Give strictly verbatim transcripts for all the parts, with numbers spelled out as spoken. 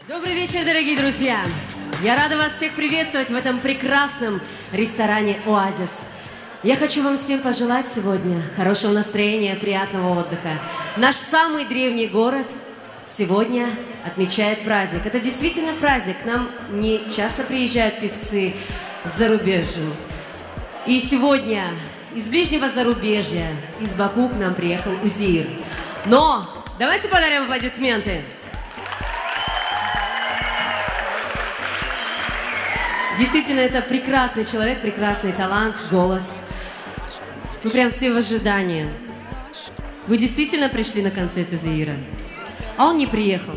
Добрый вечер, дорогие друзья! Я рада вас всех приветствовать в этом прекрасном ресторане «Оазис». Я хочу вам всем пожелать сегодня хорошего настроения, приятного отдыха. Наш самый древний город сегодня отмечает праздник. Это действительно праздник. К нам не часто приезжают певцы с зарубежья. И сегодня из ближнего зарубежья, из Баку к нам приехал Узир. Но давайте подарим аплодисменты. Действительно, это прекрасный человек, прекрасный талант, голос. Мы прям все в ожидании. Вы действительно пришли на концерт Узира? А он не приехал.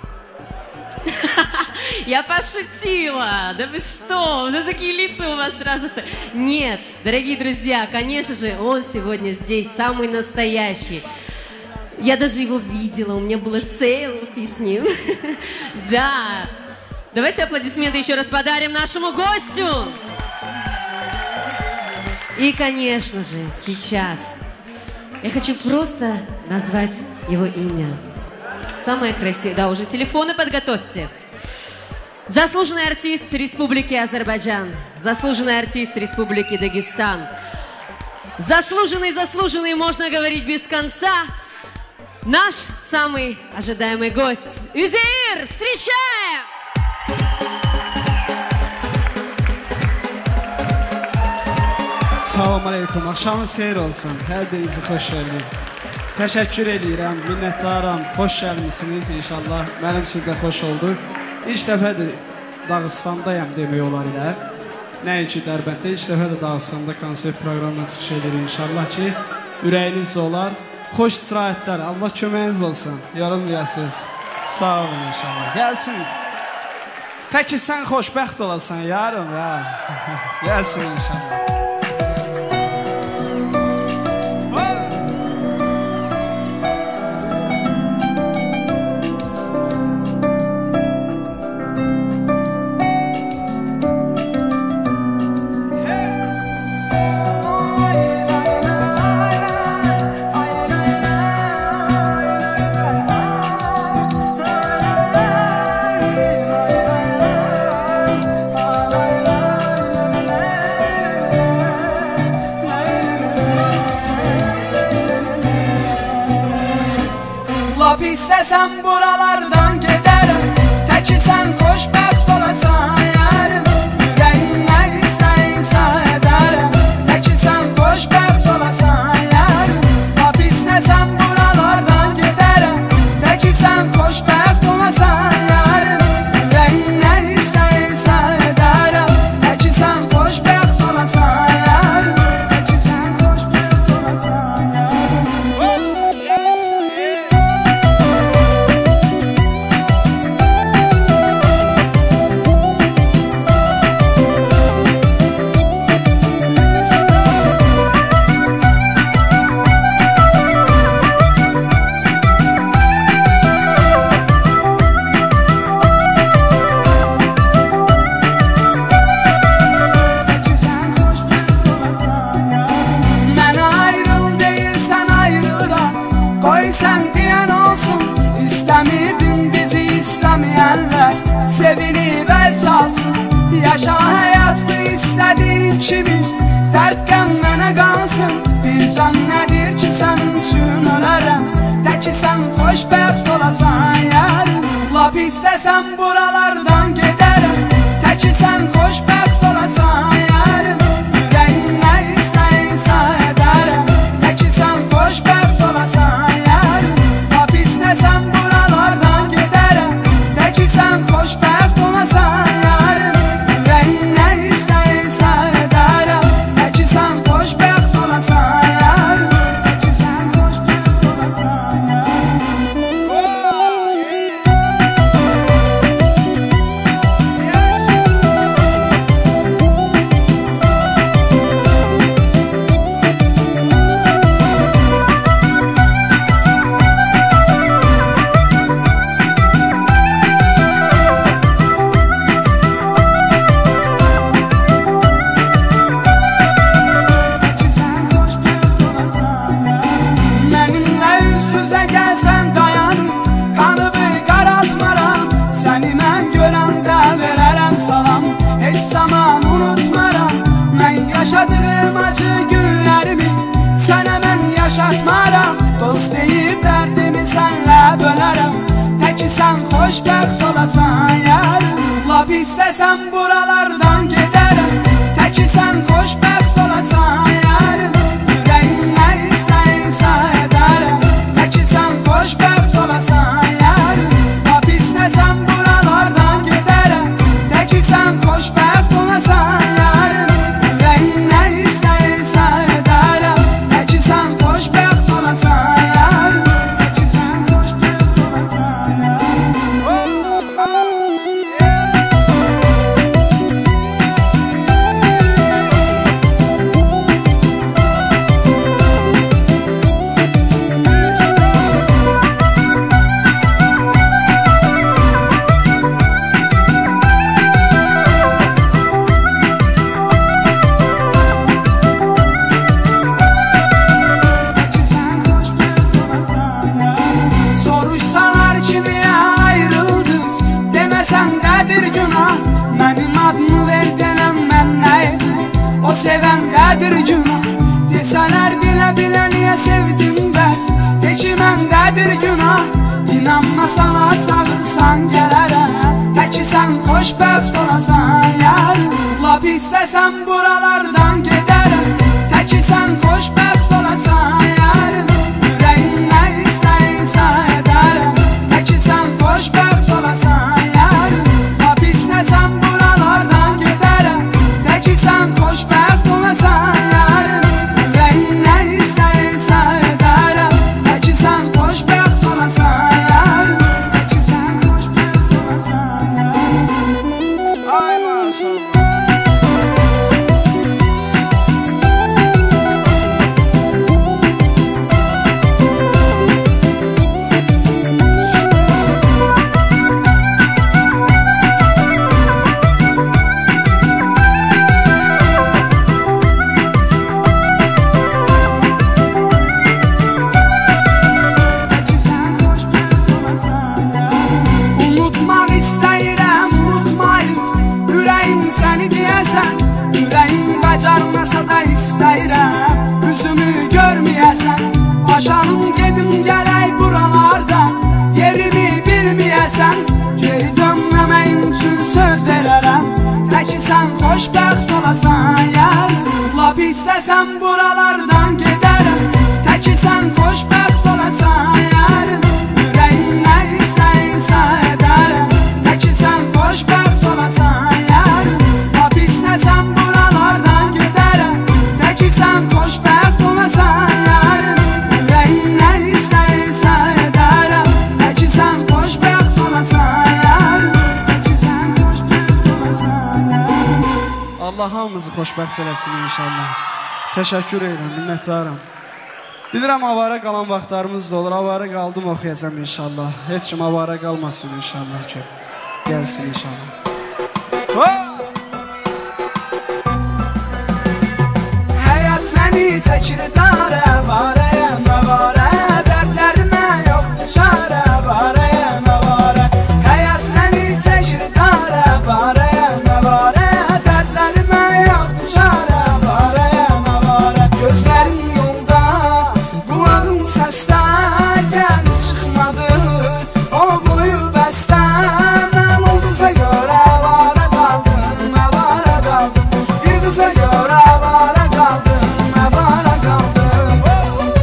Я пошутила! Да вы что? Ну такие лица у вас сразу... Нет, дорогие друзья, конечно же, он сегодня здесь, самый настоящий. Я даже его видела, у меня было селфи с ним. Да. Давайте аплодисменты еще раз подарим нашему гостю. И, конечно же, сейчас я хочу просто назвать его имя. Самое красивое. Да, уже телефоны подготовьте. Заслуженный артист Республики Азербайджан. Заслуженный артист Республики Дагестан. Заслуженный, заслуженный, можно говорить без конца. Наш самый ожидаемый гость. Узир, встречаем! Salam aleykum, axşamınız xeyir olsun. Hər birinizi xoş gəldiniz. Təşəkkür edirəm, minnətdaram, xoş gəlmisiniz inşallah. Mənim siz də xoş olduq. İlk dəfədir Dağıstandayam demək olar ilər. Nəinki Dərbənddə, ilk dəfə də Dağıstanda konsert proqramına çıxış edirik inşallah ki, ürəyiniz olar. Xoş istirahətlər, Allah köməyiniz olsun. Yorulmayasınız. Sağ olun inşallah. Gəlsin. Tək ki sən xoşbəxt olasan yarım ya. Gəlsin inşallah. İstesem buralardan giderim. Tek ki sen xoşbəxt olasan yarım. Yüreğin ne istəyirsə edərəm. Tek ki sen xoşbəxt olasan yarım. Lap istesem buralardan giderim. Tek ki sen xoşbəxt olasan yarım. Yüreğin ne istəyirsə edərəm. Tek ki sen xoşbəxt olasan yarım. Tek ki sen xoşbəxt olasan yarım. Sevinib el çalsın. Yaşa hayat bu istediğin kimi. Dert qəm mənə qalsın. Bir can nədir ki sən üçün ölərəm. Tək ki sən xoşbəxt olasan yarım. Lap istəsəm buralardan gedərəm. Tək ki sən xoşbəxt olasan yarım. Yüreğin nə istəyirsə edərəm. Tək ki sən xoşbəxt olasan yarım. Lap istəsəm buralardan gedərəm. Tək ki sən xoşbəxt olasan yarım. Yüreğin nə istəyirsə edərəm. Tək ki sən xoşbəxt olasan yarım. Tək ki sən xoşbəxt olasan yarım. Dost deyib dərdimi sənlə bölərəm. Təki sən xoşbəxt olasan yarım. Lap istəsən buralardan gedərəm. Təki sən xoşbəxt olasan yarım. Ürəyim nə istəyirsə edərəm. Təki sən xoşbəxt olasan yarım. Lap istəsən buralardan gedərəm. Təki sən xoşbəxt olasan yarım. Ürəyim nə istəyirsə edərəm. Təki sən xoşbəxt olasan yarım. Təki sən xoşbəxt olasan yarım. Soruşsalar ki niyə ayrıldınız, deməsən nədir günah. Mənim adımı ver denəm mən nə edim, o sevəndədir günah. Desələr bilə-bilə niyə sevdim bəs, de ki məndədir günah. İnanma sana çağırsan gələrəm, təki sən xoşbəxt olasan yarım. Lap istəsən buralardan gedərəm, təki sən xoşbəxt olasan yarım. Ürəyim nə istəyirsə edərəm, təki sən xoşbəxt olasan yarım. Lap istəsən buralardan gedərəm, təki sən xoşbəxt olasan yarım. Ürəyim nə istəyirsə edərəm, təki sən xoşbəxt olasan yarım. Təki sən xoşbəxt olasan yarım. Ay maşallah. Unutmaq istəyirəm, unutmayım. Ürəyim səni deyəsən, ürəyim bacarmasa da istəyirəm. Üzümü görməyəsən, aşağım gedim gələk buralarda. Yerimi bilməyəsən, geri dönməməyim üçün söz verərəm. Təki sən xoşbəxt olasan yarım. Lap istəsən buralardan gedərəm, təki sən xoşbəxt olasan yarım. Ürəyim nə istəyirsə edərəm, təki sən xoşbəxt olasan yarım. Lap istəsən buralardan gedərəm, təki sən xoşbəxt olasan yarım. Ürəyim nə istəyirsə edərəm, təki sən xoşbəxt olasan yarım. Təki sən xoşbəxt olasan yarım. Allah hamımızı xoşbəxt eləsin inşallah. Təşəkkür edirəm, minnətdaram. Bilirəm, avara qalan vaxtlarımız da olur. Avara qaldım, oxuyacam inşallah. Heç kim avara qalmasın inşallah ki. Gəlsin inşallah. Həyat məni çəkir darə, varəyəm, əvarə. Dərdlərimə yoxdur çarə, varəyəm, əvarə. Həyat məni çəkir darə, varəyəm, əvarə. Dərdlərimə yoxdur çarə, varəyəm, əvarə. Gözlərim yolda, qulağım səsdə, gəlib çıxmadı o boyu bəstə. Mən o qıza görə avara qaldım, avara qaldım. Bir qıza görə avara qaldım, avara qaldım.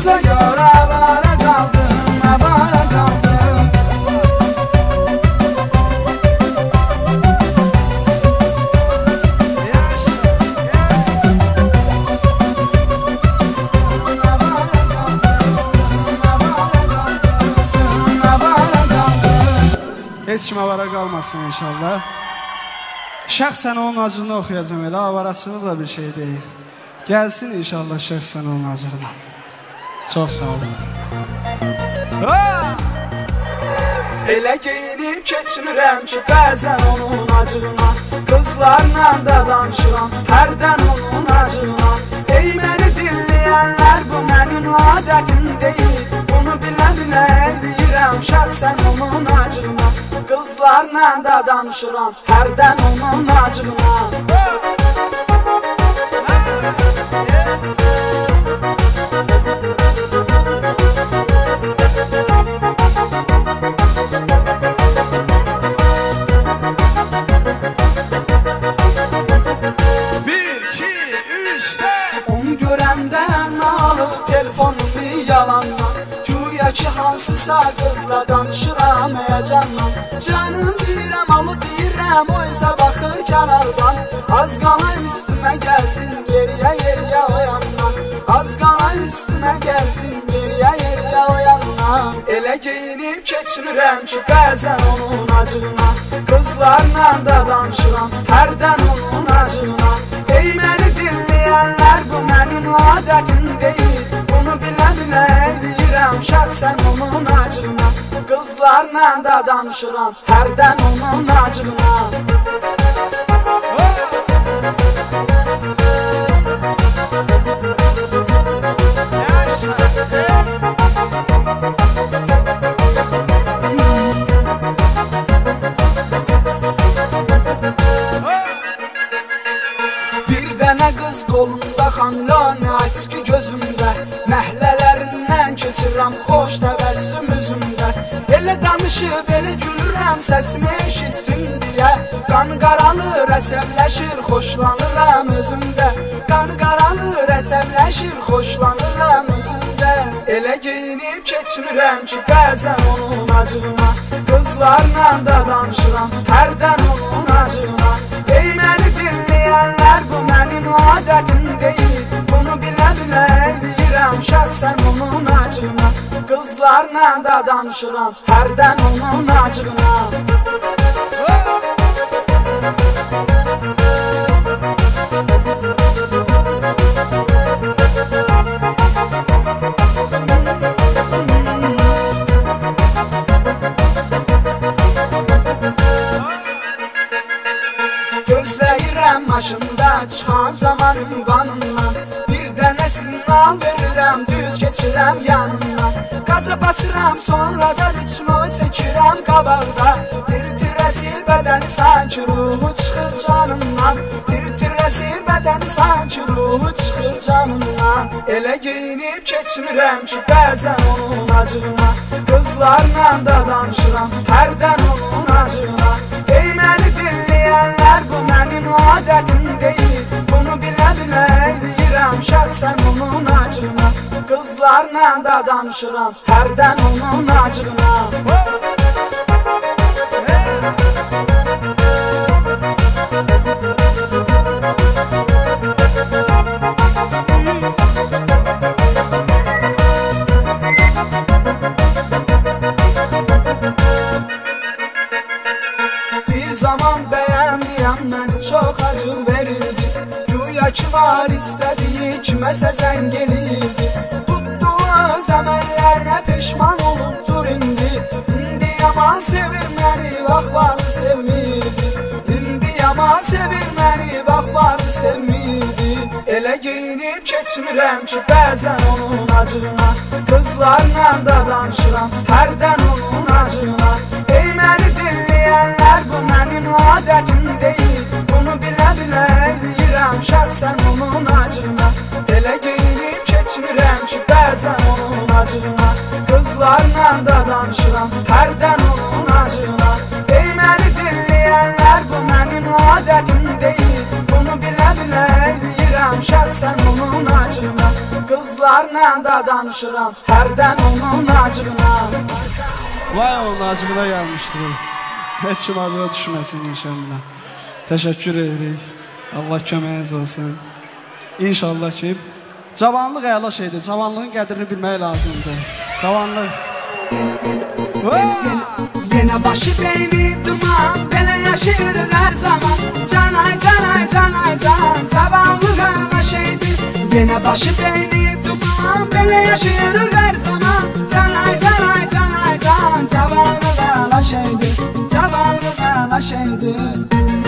Qıza görə avara qaldım, avara qaldım. Heç kim avara qalmasın inşallah. Şəxsən onun acını oxuyacam, elə avarasını da bir şey deyil. Gəlsin inşallah şəxsən onun acığına. Çox sağ olun. Elə geyinib keçmirəm ki, bəzən onun acığına. Qızlarla da danışıram, hərdən onun acığına. Ey məni dinləyənlər, bu mənim adətim deyil. Bunu bilə-bilə eləyirəm, şəxsən onun acığına. Qızlarla da danışıram, hərdən onun acığına. Bir, iki, üçdə Onu görəndən alıb telefonumu yalanla. Güya ki hansısa qızla danışıram həyəcanla. Canım deyirəm, alı deyirəm, o isə baxır kənardan. Az qala üstümə gəlsin, yeriyə yeriyə o yandan. Az qala üstümə gəlsin, yeriyə yeriyə o yandan. Elə geyinib keçmirəm ki, bəzən onun acığına. Qızlarla da danışıram, hərdən onun acığına. Ey məni dinləyənlər, bu mənim adətim deyil. Bunu bilə-bilə eləyirəm, şəxsən onun acığına. Qızlarla da danışıram, hərdən onun acığına. Bir dənə qız qolunda xanlana açki gözümdə. Məhlələrindən keçirəm xoş təbəssüm üzümdə. Elə danışıb, elə gülürəm səsimi eşitsin deyə. Qan qaralır, əsəbləşir, xoşlanıram özümdə. Qan qaralır, əsəbləşir, xoşlanıram özümdə. Elə geyinib keçmirəm ki, bəzən onun acığına. Qızlarla da danışıram, hərdən onun acığına. Ey məni dinləyənlər, bu mənim adətim deyil. Bunu bilə-bilə eləyirəm, şəxsən onun acığına. Qızlarla da danışıram, hərdən onun acığına. Gözləyirəm maşında çıxan zamanım qanından. Bir dənə signal verirəm, düz keçirəm yanından. Qaza basıram, sonra da ritmo çəkirəm qabaqda. Tir-tirəsir bədəni sanki ruhu çıxır canından. Tir-tirəsir bədəni sanki ruhu çıxır canından. Elə geyinib keçmirəm ki, bəzən onun acığına. Qızlarla da danışıram, hərdən onun acığına. Ey məni dinləyənlər, bu mənim adətim deyil. Bunu bilə-bilə eləyirəm, şəxsən onun acığına. Qızlarla da danışıram, hərdən onun acığına. Bir zaman bəyənməyəm, məni çox acı verirdi. Güya ki var istədiyi kiməsə zəng eləyirdi. Tutduğu öz əməllərinə peşman olubdur indi. İndi yaman sevir məni, vaxt varı sevmirdi. İndi yaman sevir məni, vaxt varı sevmirdi. Elə geyinib keçmirəm ki, bəzən onun acığına. Qızlarla da danışıram, hərdən onun acığına. Ey məni dinləyənlər, bu mənim adətim deyil. Bunu bilə-bilə eləyirəm, şəxsən onun acığına. Elə geyinib keçmirəm ki, bəzən onun acığına. Qızlarla da danışıram, hərdən onun acığına. Ey məni dinləyənlər, bu mənim adətim deyil. Bunu bilə-bilə eləyirəm, düşərsən onun acığına. Qızlarla da danışıram hərdən onun acığına. Vay onun acığına gəlmişdir bu. Heç kim acığa düşməsin inşallah. Təşəkkür edirik. Allah köməyiniz olsun. İnşallah ki, cavanlıq əla şeydir. Cavanlığın qədrini bilmək lazımdır. Cavanlıq. Yenə başı beyni duman, belə yaşayırıq hər zaman. Canay, canay, canay, can, cavanlıq əla şeydir. Yenə başı beyni duman, belə yaşayırıq hər zaman. Canay, canay, canay, can, cavanlıq əla şeydir. Cavanlıq əla şeydir.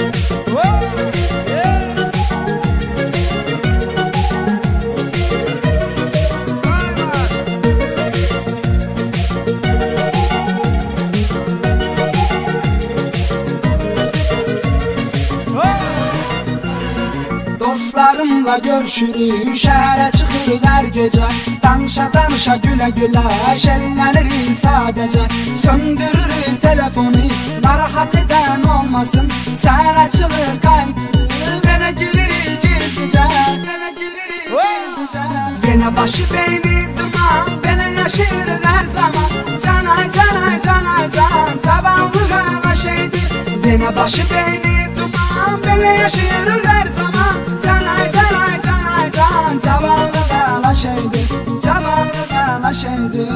Dostlarımla görüşürük, şəhərə çıxırıq hər gecə. Danışa danışa gülə gülə, şəllənirik sadəcə. Söndürürük telefonu, narahat edən olmasın. Səhər açılır qayıdırıq, yenə gülürük gizlicə. Yenə gülürük gizlicə. Yenə başı beyni duman, belə yaşayırıq hər zaman. Canay, canay, canay, can, cavanlıq əla şeydir. Yenə başı beyni duman, belə yaşayırıq hər zaman. Canay, canay, canay, can, cavanlıq əla şeydir. Cavanlıq əla şeydir.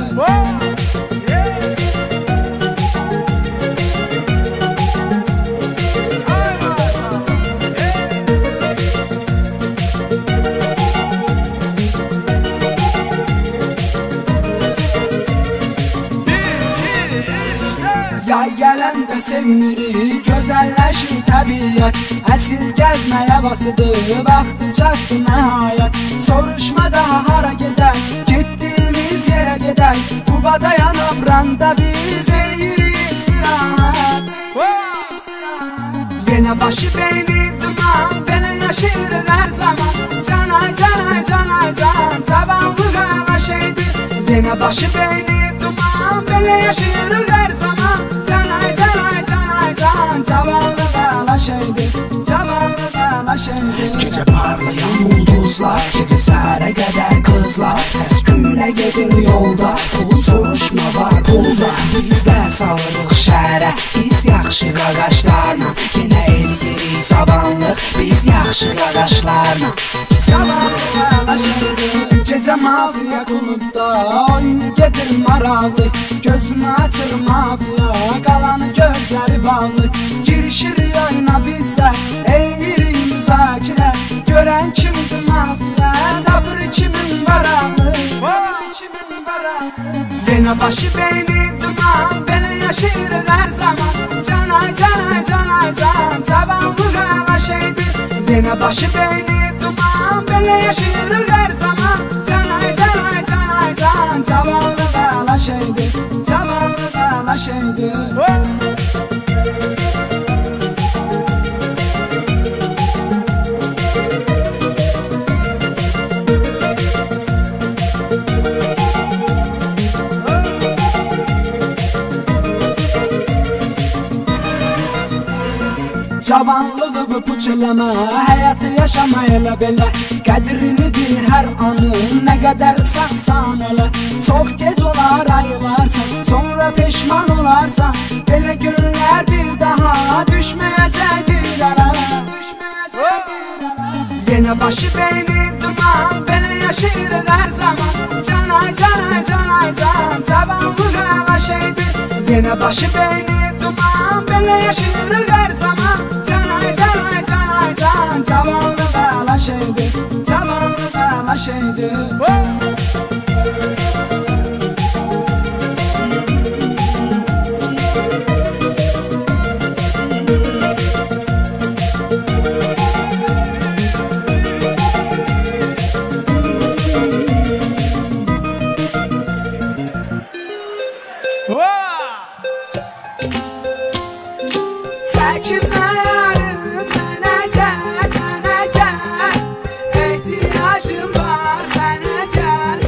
Yay gələndə sevinirik, gözəlləşir təbiyyət. Əsil gəzmə havasıdır, vaxtı çatdı nəhayət. Soruşma daha hara gedək, getdiyimiz yerə gedək. Quba dayanıb randa biz eləyirik istirahət. Yenə başı beyni duman, belə yaşayırıq hər zaman. Canay, canay, canay, can, cavanlıq əla şeydir. Yenə başı beyni duman, belə yaşayırıq hər zaman. Canay, canay, canay, can, cavanlıq əla şeydir. Cavanlıq əla şeydir. Gecə parlayan ulduzlar, gecə səhərə qədər qızlar. Səs gülə gedir yolda, pulu soruşma var pulda. Bizdə salırıq şəhərə, biz yaxşı qaqaşlarla. Yenə eləyirik cavanlıq, biz yaxşı qaqaşlarla. Cavanlıq əla şeydir. Gecə mafiya klubda, oyun gedir maraqlı. Gözünü açır mafiya, qalanı gözləri bağlı. Girişir oyuna bizdə, eləyirik müzakirə. Görən kimdir mafiya, tapır kimin varaqlı. Kimin varaqlı. Yenə başı beyni duman, belə yaşayırıq hər zaman. Canay, canay, canay, can, cavanlıq əla şeydir. Yenə başı beyni duman, belə yaşayırıq hər zaman. Canay, canay, canay, can, cavanlıq əla şeydir. Cavanlıq əla şeydir. Cavanlığı puç eləmə, həyatı yaşama elə belə. Qədrini bil hər anın, nə qədər sağsan elə. Çox gec olar ayılarsan, sonra peşman olarsan. Belə günlər bir daha düşməyəcək dilərə. Yenə başı beyni duman, belə yaşayırıq hər zaman. Canay, canay, canay, can, cavanlıq əla şeydir. Yenə başı beyni duman, belə yaşayırıq hər zaman. Canay, canay, canay, can, cavanlıq əla şeydir. Cavanlıq əla şeydir. Çəkinmə yarım, mənə gəl, mənə gəl. Ehtiyacım var sənə gəl,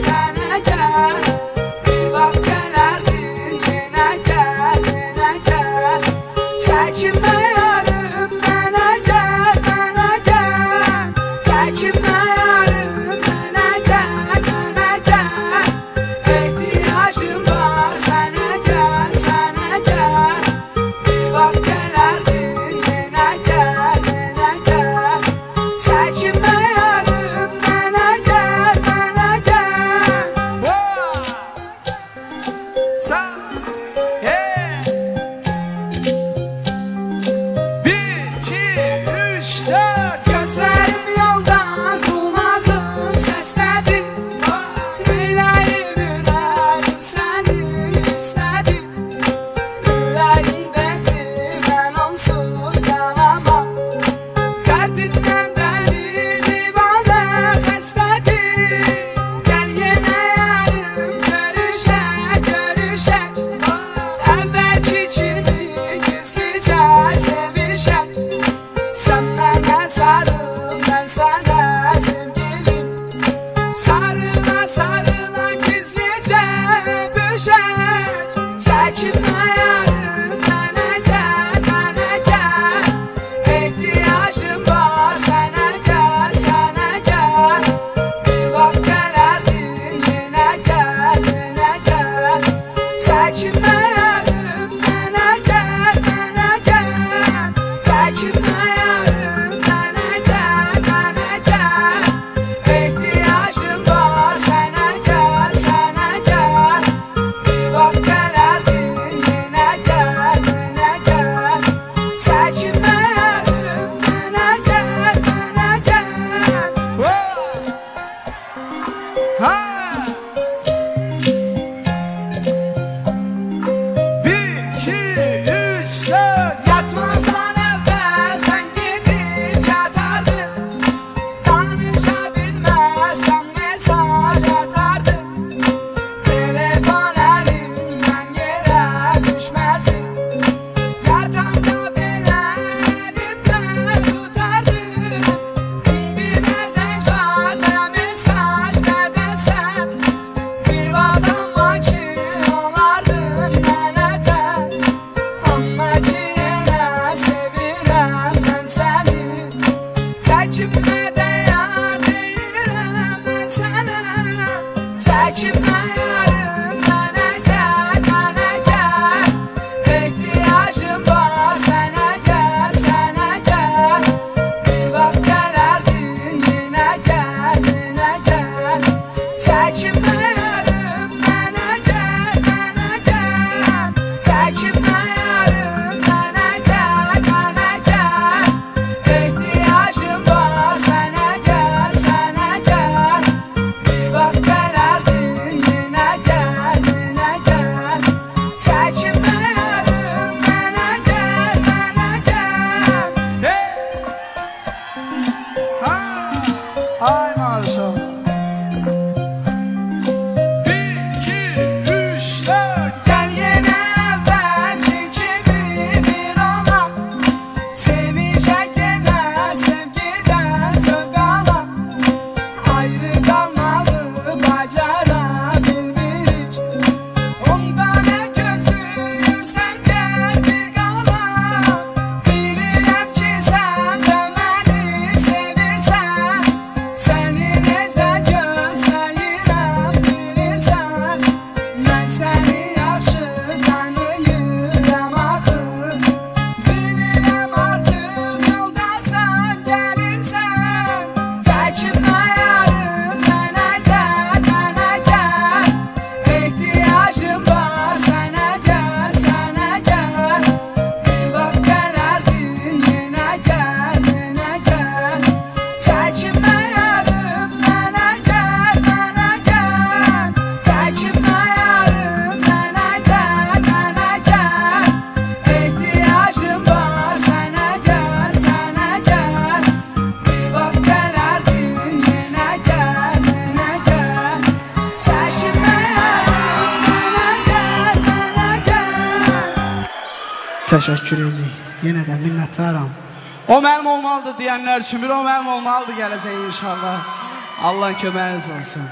təşəkkür edirik. Yenə də minnətdaram. O mənim olmalıdır deyənlər üçün bir o mənim olmalıdır gələcək inşallah. Allah'ın köməyiniz olsun.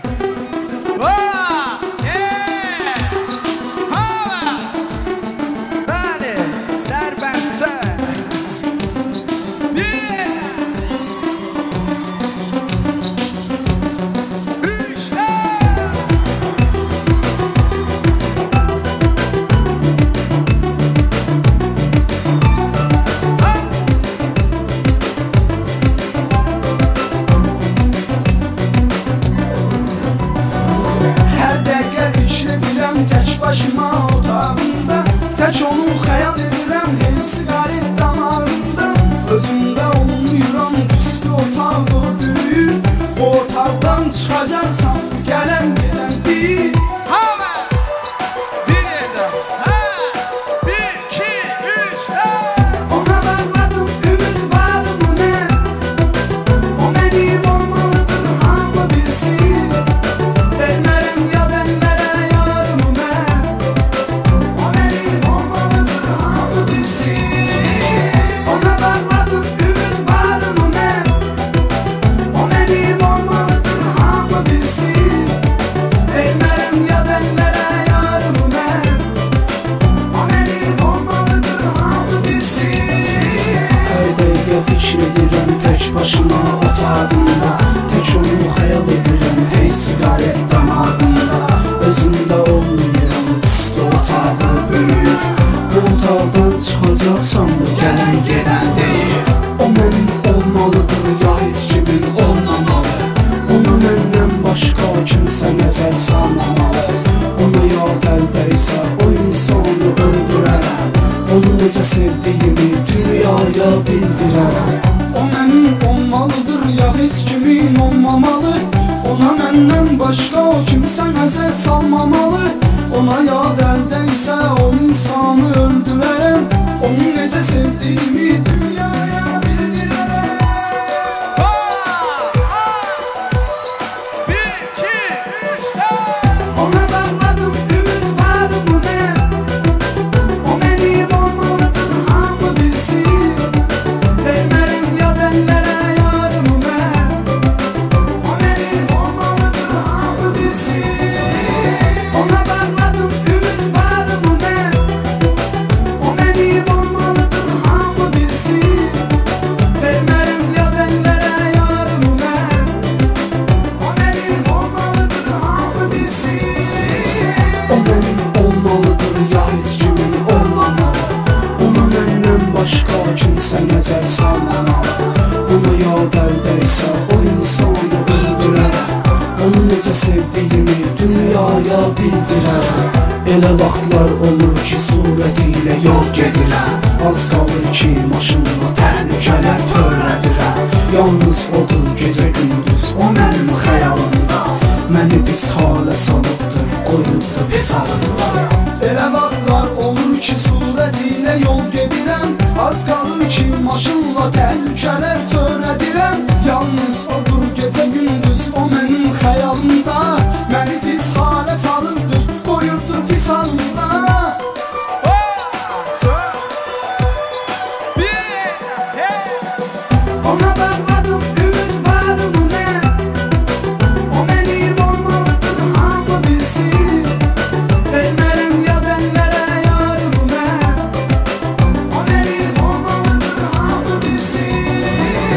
Bəli, Dərbəndə. Başıma otağımda tək onu xəyal edirəm, hey siqaret damağımda. Özümdə olmuyorum, üstü otağı büyür. O otaqdan çıxacaqsam gələn gələn deyil. Hamı bir yerdə. Bir, iki, üç, dörd. Ona bağladım ümid varımı mən. O mənim olmalıdır hamı bilsin. Vermərəm ya bənlərə yarımı mən. O mənim olmalıdır hamı bilsin. Ona bağladım ümid varımı mən. O mənim olmalıdır hamı bilsin. Vermərəm ya bənlərə yarımı mən. O mənim olmalıdır hamı bilsin. Hər dəqiqə fikir edirəm tək başıma otağımda. Tək onu xəyal edirəm, hey siqaret damağımda. Özümdə olmuyorum, üstü otağı böyür. Bu otaqdan çıxacaqsam da gələn gedən deyir. O mənim olmalıdır, ya heç kimin olmamalı. Ona məndən başqa kimsə nəzər salmamalı. Ona yad əldəysə o insanı öldürərəm. Onu necə sevdiyimi dünyaya bildirərəm. O mənim olmalıdır, ya heç kimin olmamalı. Ona məndən başqa o kimsə nəzər salmamalı. Ona yad əldəysə o insanı öldürərəm. Onu necə sevdiyimi dünyaya bildirərəm. Bir, iki, üç, dörd. Ona bağladım ümid varımı mən. O mənim olmalıdır hamı bilsin. Vermərəm ya bənlərə yarımı mən. O mənim olmalıdır hamı bilsin. Ona bağladım ümid varımı mən. O mənim olmalıdır hamı bilsin. Vermərəm ya bənlərə yarımı mən. O mənim olmalıdır hamı bilsin. O mənim olmalıdır, ya heç kimin olmamalı. Ona məndən başqa kimsə nəzər salmamalı. Ona yad əldəysə o insanı öldürərəm. Onu necə sevdiyimi dünyaya bildirərəm. Elə vaxtlar olur ki surəti ilə yol gedirəm. Az qalır ki maşınla təhlükələr törədirəm. Yalnız odur gecə gündüz o mənim xəyalımda. Məni pis halə salıbdır, qoyubdur pis halımda. Elə vaxtlar olur ki surəti ilə yol gedirəm. Az qalır ki maşınla təhlükələr törədirəm. Yalnız odur gecə gündüz o mənim xəyalımda. Məni pis halə salıbdır, qoyubdur pis halımda. Ona bağladım ümid varımı mən. O mənim olmalıdır hamı bilsin. Vermərəm ya bənlərə yarımı mən. O mənim olmalıdır hamı bilsin.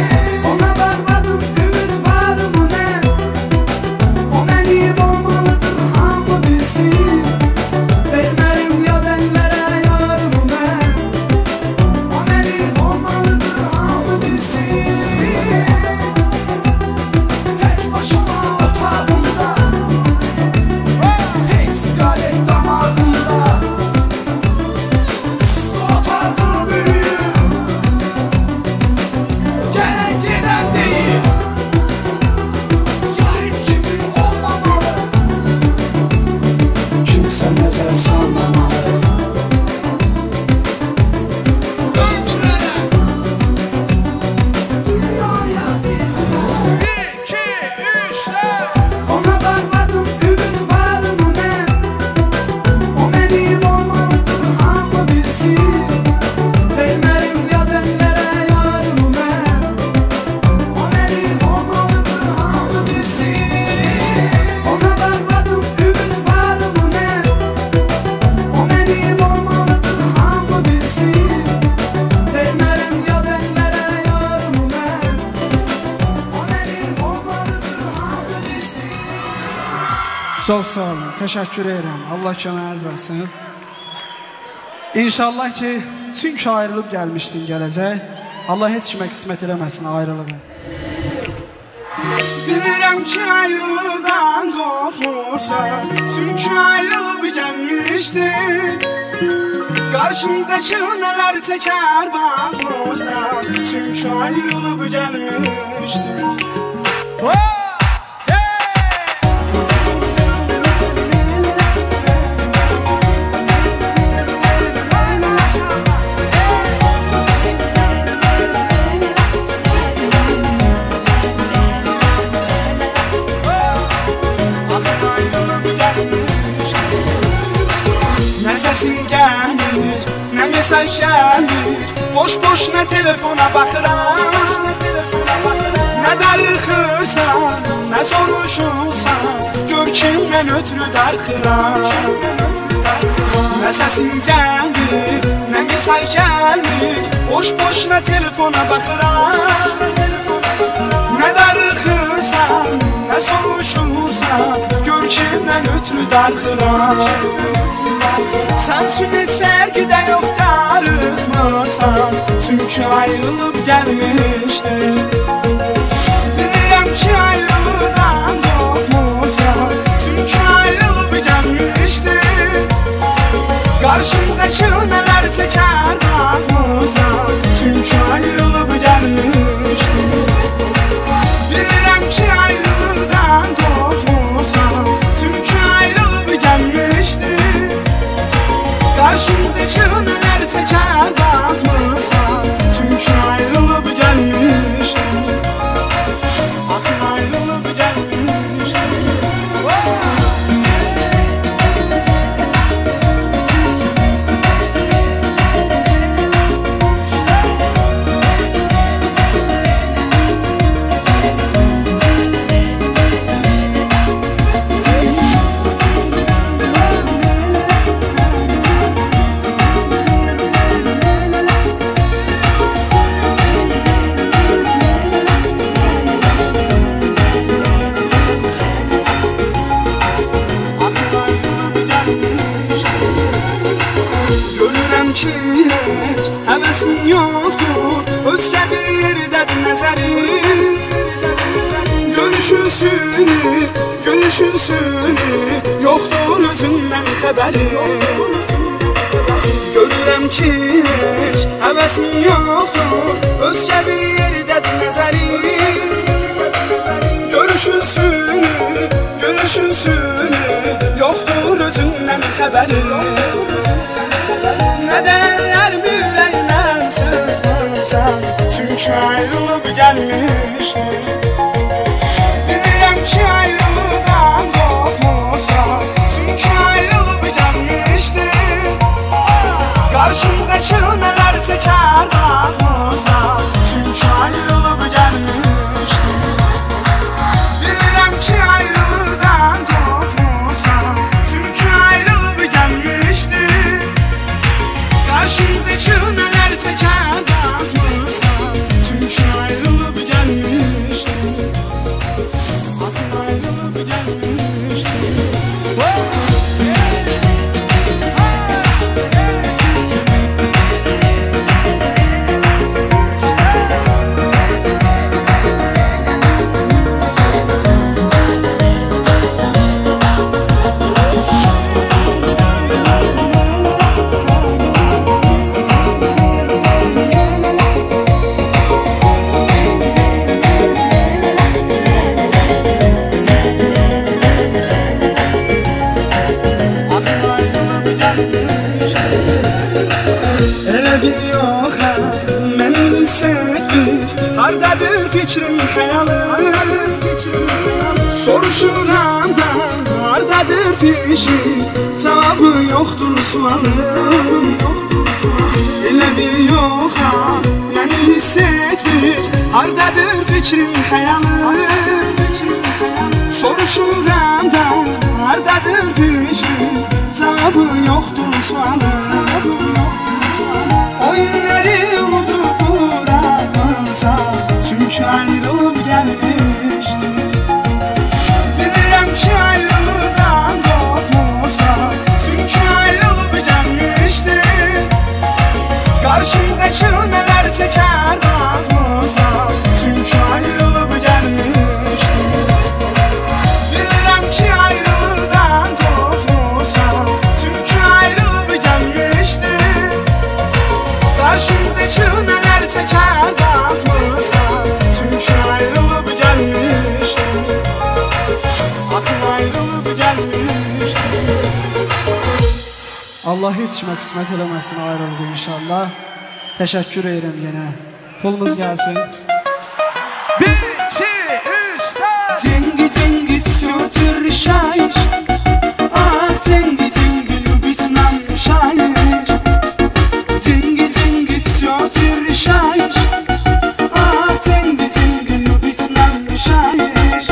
Çox sağ olun, təşəkkür edirəm. Allah köməyiniz olsun. İnşallah ki, çünki ayrılıb gəlmişdin gələcək. Allah heç kimə qismət eləməsin ayrılığı. Bilirəm ki, ayrılıqdan qorxmursan, çünki ayrılıb gəlmişdin. Qarşındakı nələr çəkər baxmursan, çünki ayrılıb gəlmişdin. Mesaj gəlir, boş-boş nə telefona baxıram, nə darıxırsan, nə soruşursan, gör kimdən ötürü darxıram. Nə səsin gəlir, nə mesaj gəlir, boş-boş nə telefona baxıram, nə darıxırsan, nə soruşursan, gör kimdən ötürü darxıram. Sən üçün heç fərqi də yox darıxmırsan, çünki ayrılıb gəlmişdin. Bilirəm ki, ayrılıqdan qorxmursan, çünki ayrılıb gəlmişdin. Qarşındakı nələr çəkər baxmırsan, çünki ayrılıb gəlmişdin. Bilirəm ki, ayrılıqdan qorxmursan, çünki ayrılıb gəlmişdin. Qarşımdakı nələr çəkər baxmırsan, çünki ayrılıb gəlmişdin. Axı ayrılıb gəlmişdin. Həvəsin yoxdur, özgə bir yerdədir nəzərin. Görüşün sünü, gülüşün sünü, yoxdur özündən xəbərin. Görürəm ki, heç həvəsin yoxdur, özgə bir yerdədir nəzərin. Görüşün sünü, gülüşün sünü, yoxdur özündən xəbərin. Nədənlər ürəyindən sığmırsan, çünki ayrılıb gəlmişdin. Bilirəm ki, ayrılıqdan qorxmursan, çünki ayrılıb gəlmişdin. Qarşımdakı nələr çəkər baxmırsan, çünki ayrılıb gəlmişdin. Bilirəm ki, ayrılıqdan qorxmursan, çünki ayrılıb gəlmişdin. Qarşımdakı nələr çəkər baxmırsan, çünki ayrılıb gəlmişdin. Axı ayrılıb gəlmişdin. Fikrim, xəyalım, soruşuram da, hardadır fişim, cavabı yoxdur sualım. Elə bir yox ha, məni hiss etmir, hardadır fikrim, xəyalım. Soruşuram da, hardadır fişim, cavabı yoxdur sualım. O günləri unudub buraxmırsan, çünki ayrılıb gəlmişdin. Bilirəm ki, ayrılıqdan Allah heç kimə qismət eləməsin ayrıldı inşallah. Təşəkkür edirəm yenə. Pulumuz gəlsin. Bir, iki, üç, dört. Деньги, деньги, все ты решаешь. А, деньги, деньги, любить нам мешаешь. Деньги, деньги, все ты решаешь. А, деньги, деньги, любить нам мешаешь.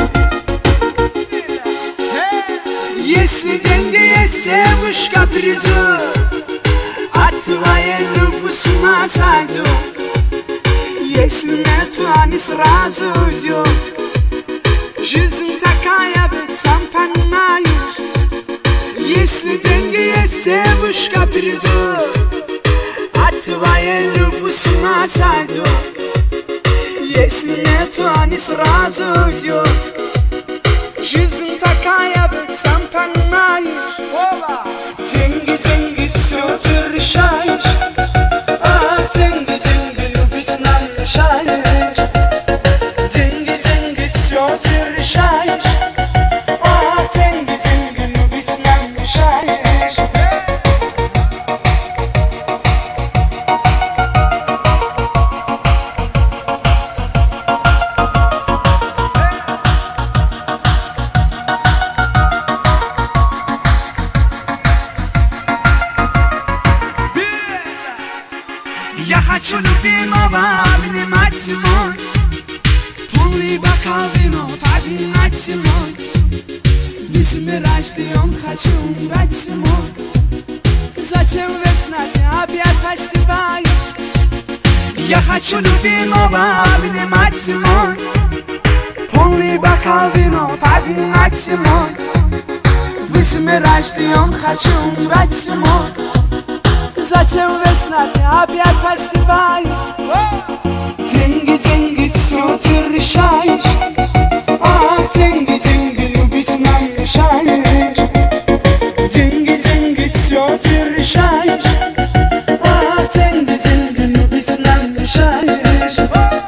Если деньги есть, девушка придет, от твоей любви с ума сойдет. Если нету, они сразу уйдет. Жизнь такая, ведь сам понимаешь. Если деньги есть, девушка придет, от твоей любви с ума сойдет. Если нету, они сразу уйдет. Жизнь такая, ведь сам понимаешь. Деньги, деньги, все ты решаешь. А, деньги, деньги, любить нам мешаешь. Деньги, деньги, все ты решаешь. А, деньги, деньги, любить нам мешаешь. Я хочу любимого обнимать зимой, полный бокал вино поднимать зимой. Весьмераж днем хочу умирать зимой. Зачем весна ты опять поступаешь? Я хочу любимого обнимать зимой, полный бокал вино поднимать зимой. Весьмераж днем хочу умирать зимой. Зачем весна ты опять поступаешь? Деньги, деньги, все ты решаешь. А, деньги, деньги, любить нам мешаешь. Деньги, деньги, все ты решаешь. А, деньги, деньги, любить нам мешаешь.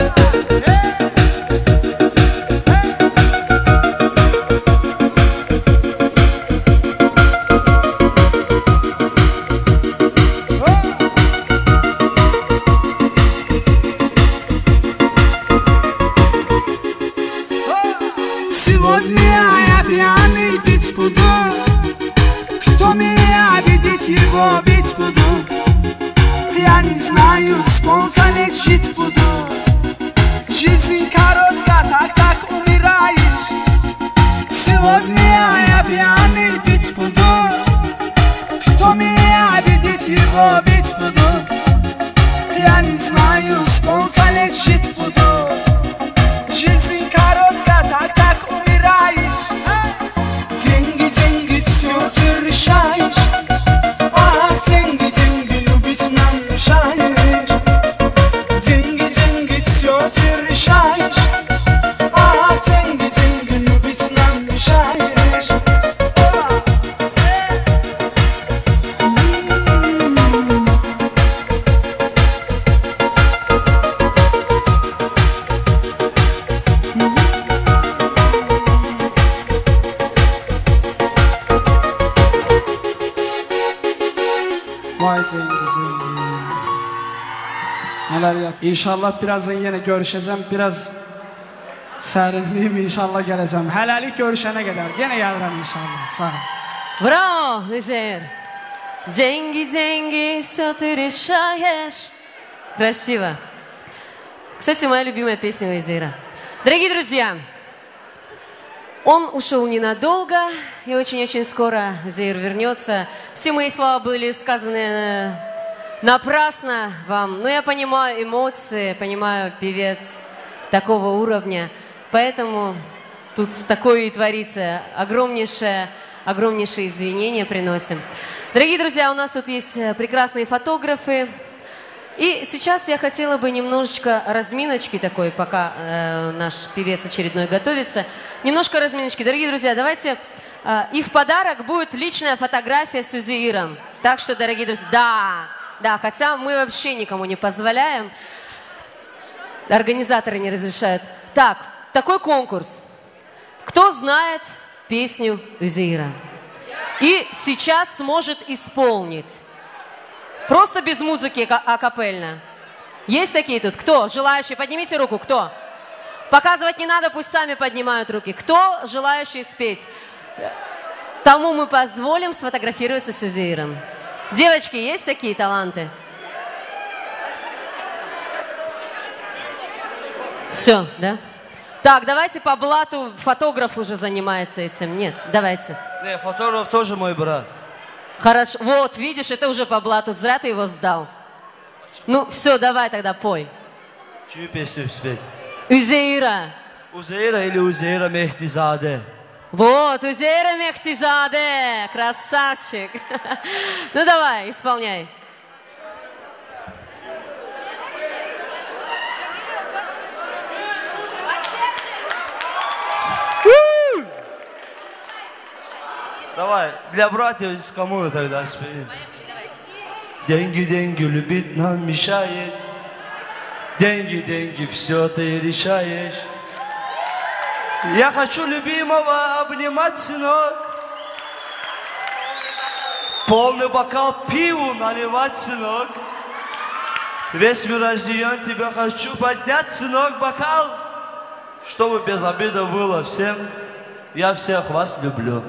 Сегодня я пьяный пить буду. Кто меня обидит, его бить буду. Я не знаю, сколько лет жить буду. Жизнь коротка, так так умираешь. Сегодня я пьяный пить буду. Кто меня обидит, его бить буду. Я не знаю, сколько лет жить буду. Жизнь коротка, так так умираешь. Деньги, деньги, все ты решаешь. А, деньги, деньги, любить нам мешаешь. Деньги, деньги, все ты решаешь. А, деньги, деньги, любить нам мешаешь. Vay cengi cengi. Neler yap. İnşallah birazdan yine görüşeceğim. Biraz serinliyim, inşallah geleceğim. Hələlik görüşene kadar. Yine geleceğim inşallah. Sağ ol. Браво, Узейр! Деньги, деньги, все ты решаешь. Красиво. Кстати, моя любимая песня Узейра. Дорогие друзья, он ушел ненадолго, и очень-очень скоро Узейр вернется. Все мои слова были сказаны напрасно вам, но я понимаю эмоции, понимаю, певец такого уровня, поэтому тут такое и творится. Огромнейшее, огромнейшие извинения приносим. Дорогие друзья, у нас тут есть прекрасные фотографы. И сейчас я хотела бы немножечко разминочки такой, пока э, наш певец очередной готовится. Немножко разминочки. Дорогие друзья, давайте... Э, и в подарок будет личная фотография с Узейром. Так что, дорогие друзья, да, да, хотя мы вообще никому не позволяем. Организаторы не разрешают. Так, такой конкурс. Кто знает песню Узейра? и сейчас сможет исполнить. Просто без музыки акапельно. Есть такие тут? Кто? Желающие? Поднимите руку. Кто? Показывать не надо, пусть сами поднимают руки. Кто желающий спеть? Тому мы позволим сфотографироваться с Узеиром. Девочки, есть такие таланты? Все, да? Так, давайте по блату, фотограф уже занимается этим. Нет, давайте. Не, фотограф тоже мой брат. Хорошо, вот, видишь, это уже по блату, зря ты его сдал. Ну, все, давай тогда пой. Чью песню спеть? Узеира. Узеира или Узеира Мехтизаде? Вот, Узеира Мехтизаде, красавчик. Ну давай, исполняй. Давай, для братьев кому тогда споем? Деньги, деньги, любить нам мешает. Деньги, деньги, все ты решаешь. Я хочу любимого обнимать, сынок. Полный бокал пиву наливать, сынок. Весь мир разъеден, тебя хочу поднять, сынок, бокал. Чтобы без обида было всем. Я всех вас люблю.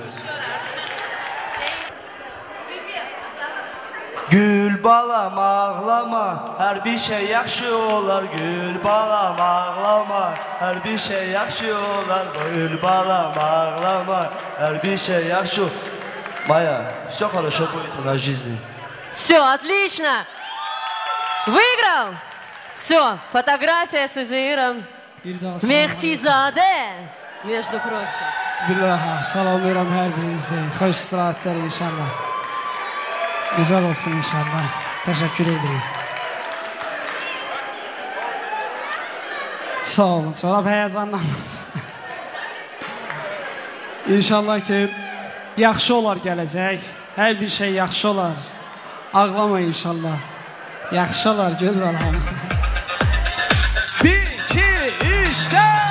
Gül balam ağlama, her bir şey yaxşı olar. Gül balam ağlama, her bir şey yaxşı olar. Gül balam ağlama, her bir şey yaxşı. Майя, все хорошо будет на жизни. Все, отлично. Выиграл. Все, фотография с Узеиром Mehtizadə, между прочим. Billaha, salamlayıram hər birinizi. Xoş istirahətlər inşallah. Güzel olsun inşallah. Teşekkür ederim. Sağ olun. Sonra heyecanlanırdı. İnşallah ki yaxşı olar gələcək. Hər bir şey yaxşı olar. Ağlama inşallah. Yaxşı olar, göz alalım. Bir, iki, üç, dört.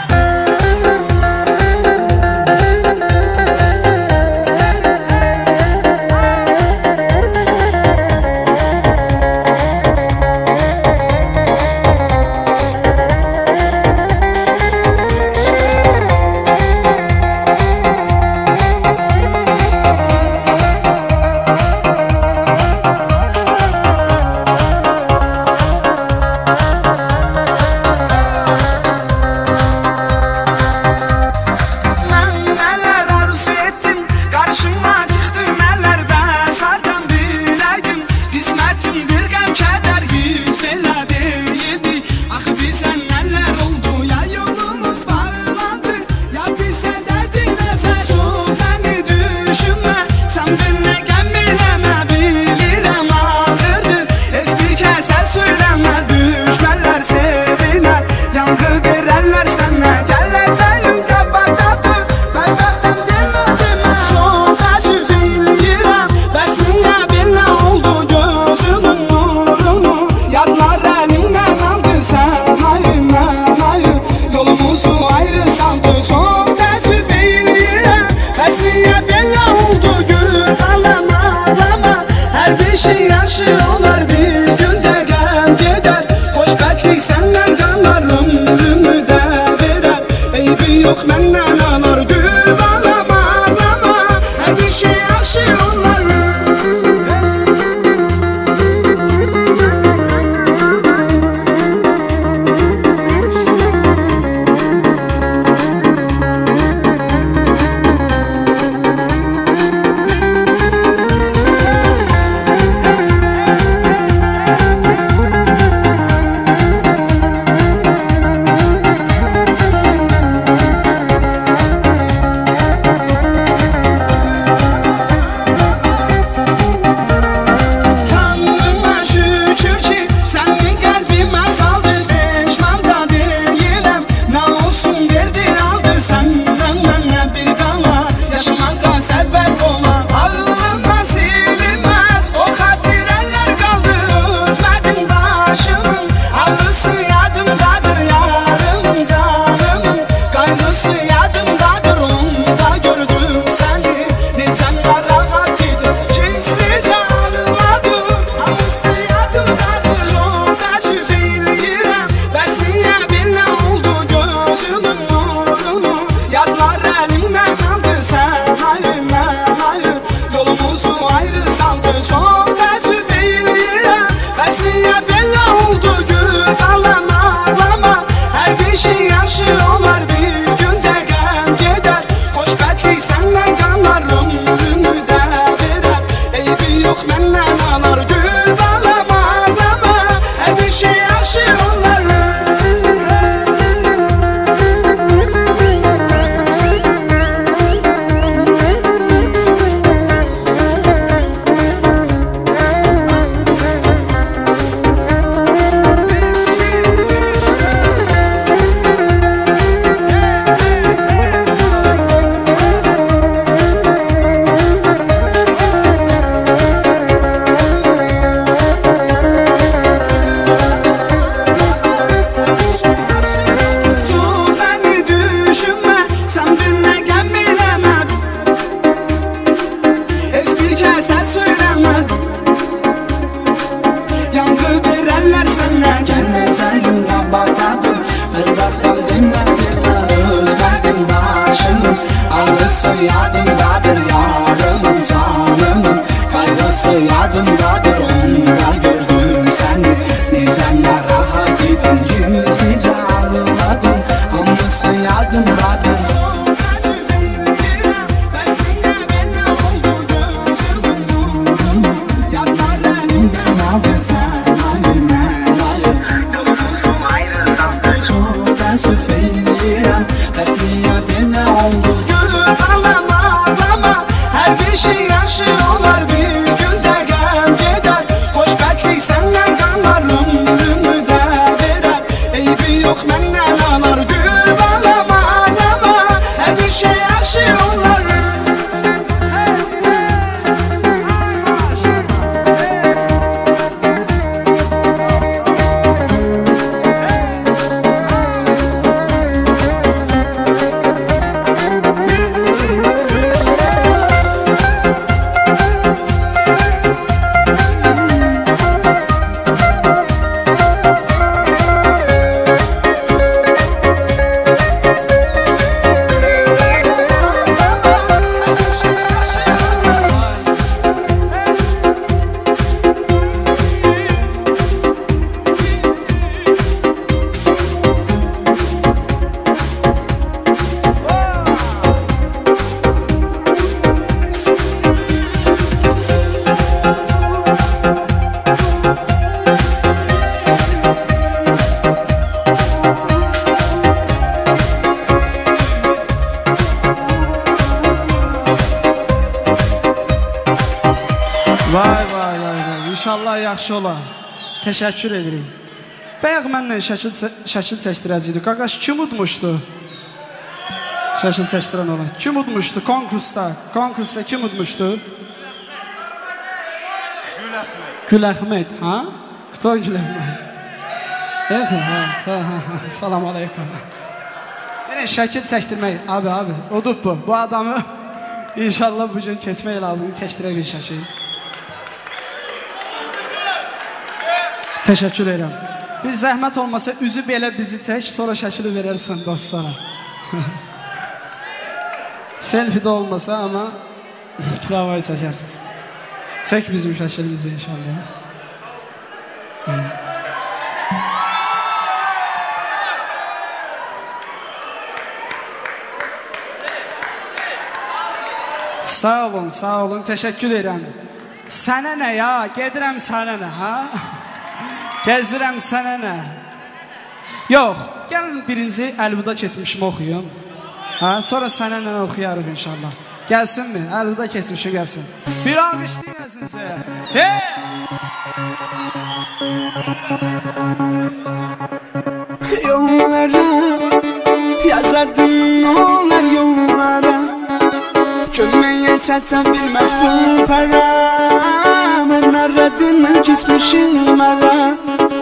ayrı saldı. Çok təəssüf eyləyirəm, bəs niyə belə oldu? Gül ağlama, ağlama, hər bir şey yaxşı olar, bir gündə qəm gedər. Xoşbəxtlik səndən qalar, ömrümü də verər. Eybi yox məndən alar. Gül ağlama, ağlama, hər bir şey yaxşı olar. Yadımdadır yarımın canımın, kaygısı yadımdadır, onda gördüm seni. Nezenle rahat edin, gizlice ağladım, hamısı yadımdadır. Çok təəssüf eyləyirəm, bəs niyə belə oldu? Hər bir şey yaxşı olar, bir gündə qəm gedər. Xoşbəxtlik səndən qalar, ömrümü də verər. Eybi yox məndən alar. Gül ağlama, ağlama, hər bir şey yaxşı olar. Vay vay vay vay, inşallah yaxşı olar. Təşəkkür edirik. Bayaq mənlə şəkil, şəkil çəkdirəcəkdik. Qaqaş kim udmuşdu? Şəkil çəkdirən olan. Kim udmuşdu konkursda? Konkursda kim udmuşdu? Gül Əhməd. Gül Əhməd, ha? Kto Gül Əhməd? Evet, ha, ha, ha. Salam aleykum. Yəni şəkil çəkdirmək, abi, abi, udub bu. Bu adamı inşallah bugün keçmək lazım, çəkdirək bir şəkil. Təşəkkür edirəm. Bir zəhmət olmasa üzü belə bizi çək, sonra şəkili verərsən dostlara. Selfie də olmasa, amma pravayı çəkərsiniz. Çək bizim şəkilimizi inşallah. Sağ olun, sağ olun, təşəkkür edirəm. Sənə nə ya, gedirəm sənə nə, ha? Gəzirəm sənə nə? Yox, gəlin birinci Əlvida keçmişimi oxuyum. Ha, sonra sənə nə oxuyarıq inşallah. Gəlsinmi? Əlvida keçmişim gəlsin. Bir alqış dinləsin sizə. Hey! Yollara yazardın onlar yollara, çölmeye çatan bilmez bu para. Ben aradığından kesmişim ara.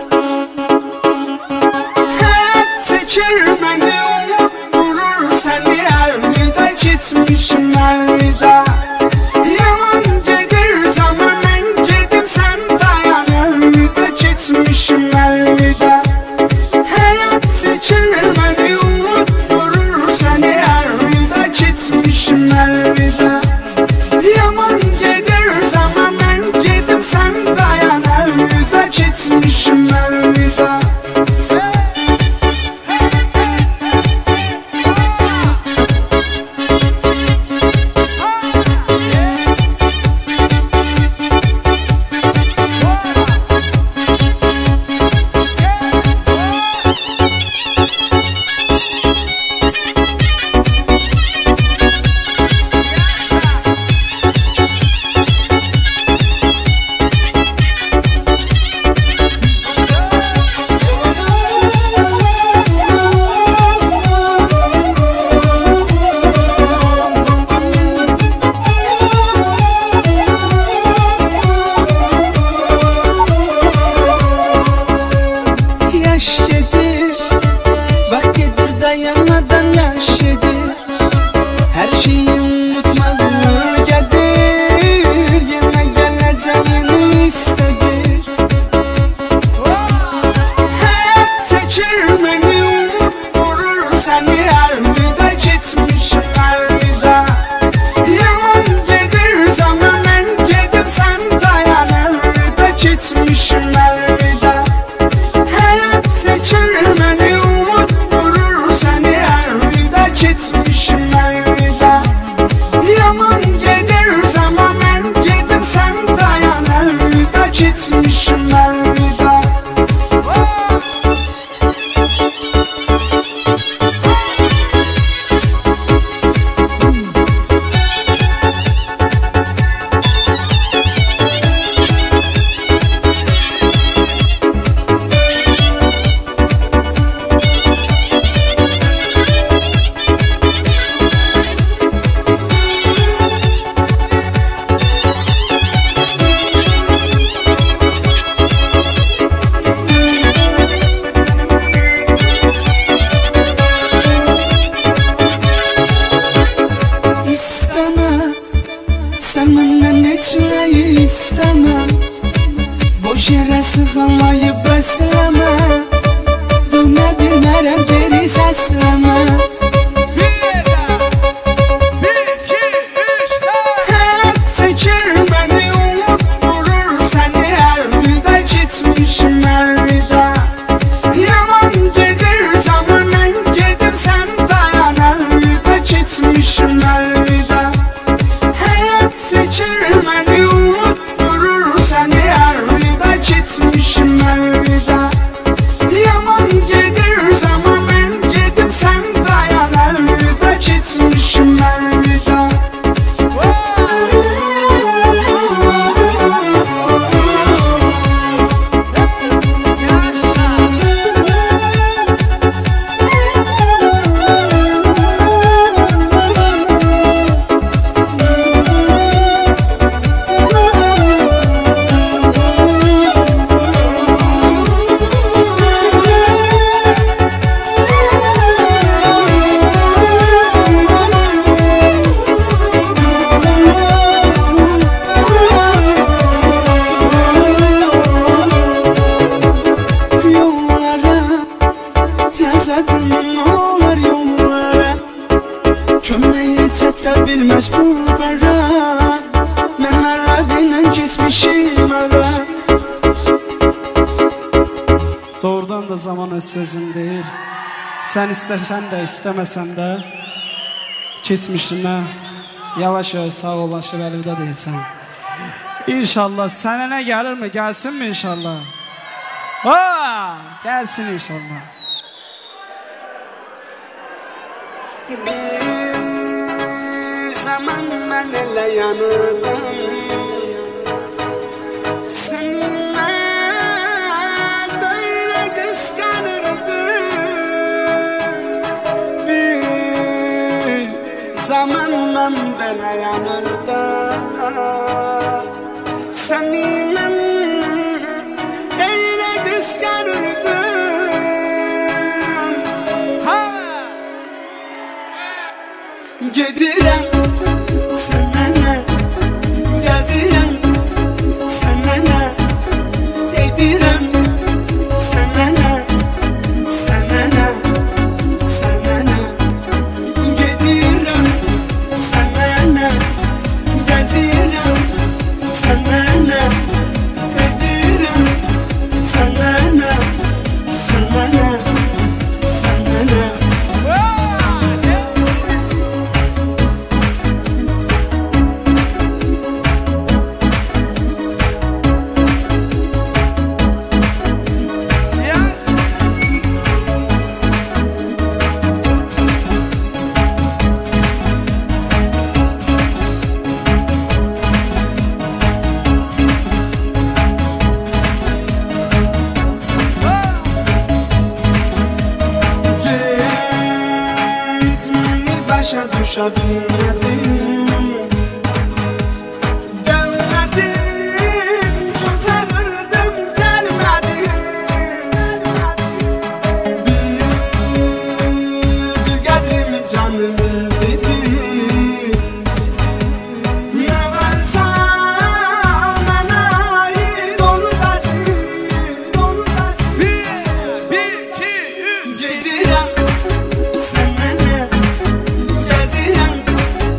Hep seçir beni, umut vurur seni. Elvida gitmişim elvida. Yaman gelir zaman, ben gidim sen dayan. Elvida gitmişim elvida. Hayat seçir beni, umut vurur seni. Elvida gitmişim elvida. Yaman gelir zaman. keçmişim əlvida. Sen benden içmeyi isteme, boş yere sıxanlayıb bəsləmə, dönə bilmərəm geri səsləmə. Həyat çəkir məni, unutdurur səni, əlvida keçmişim əlvida. Yaman gedir zaman, mən gedib sən dayan, əlvida keçmişim əlvida. Çəkir məni, unutdurur səni, əlvida keçmişim əlvida. Yaman gedir zaman, mən gedim sən dayan, əlvida keçmişim əlvida. Yazadın olar yollara, köməyə çətə bilməz pullara. Mən aradıyla keçmişim ara. Doğrudan da zaman öz sözün deyir. Sən istəsən də, istəməsən də keçmişinə yavaş yavaş sağ olaşıb əlvida deyirsən. İnşallah sənə nə gəlir mi? Gəlsin mi inşallah? Haa, gəlsin inşallah. Bir zaman mən elə yanırdım, səninlə böyle qısqanırdım. Bir zaman mən belə yanırdım, səninlə elə qısqanırdım. Gedirəm sənə nə, gəzirəm sənə nə, edirəm sənə nə, sənə nə, sənə nə. Gedirəm sənə nə, gəzirəm sənə nə, edirəm sənə nə, sənə nə, sənə nə. Başa düşə bilmədim, gəlmədim, çox çağırdım, gəlmədim. Bir, bir qədrimi canım dedi, nə varsa mənə aid onu da sil, onu da sil. Bir, bir, iki, üç. Gedirəm sənə nə, gəzirəm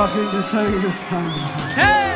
Bak indi sen kızsan. Hey!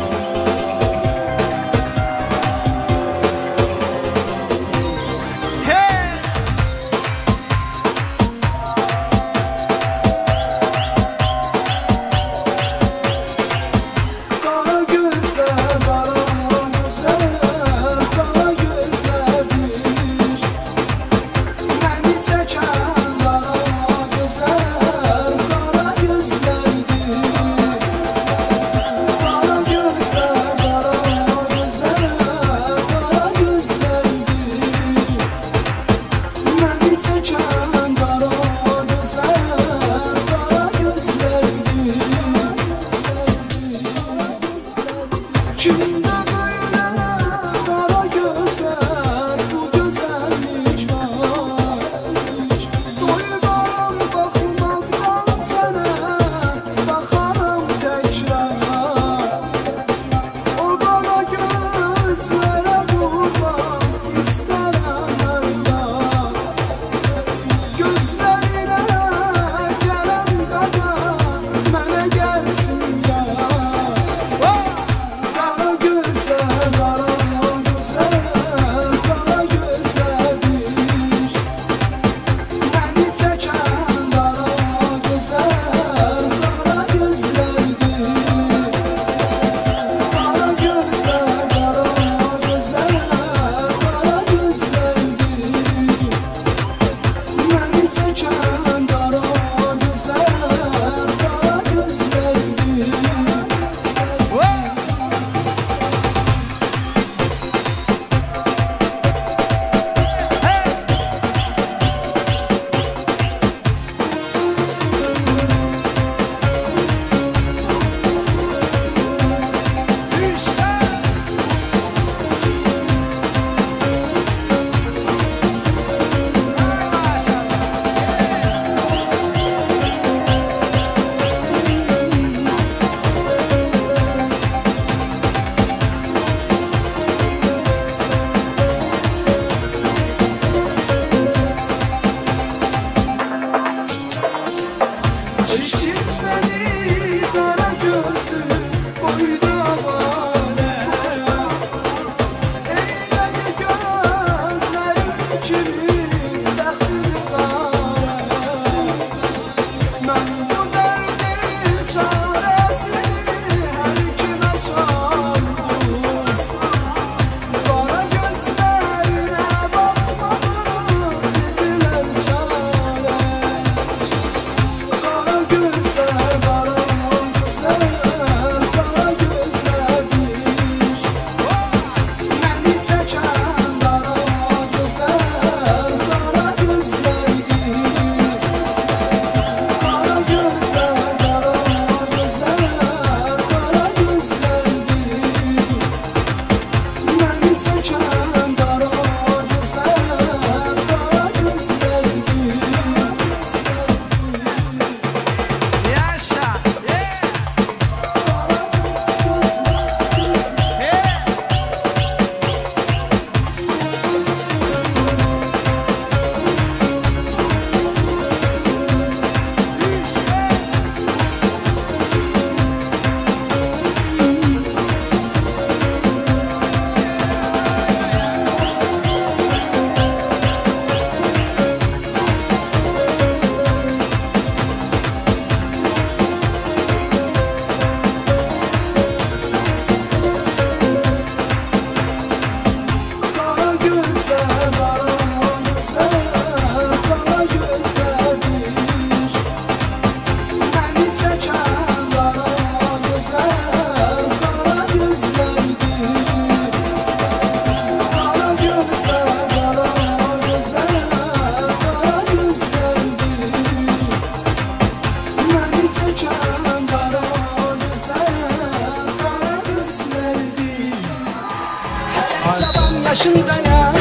yaşındayım,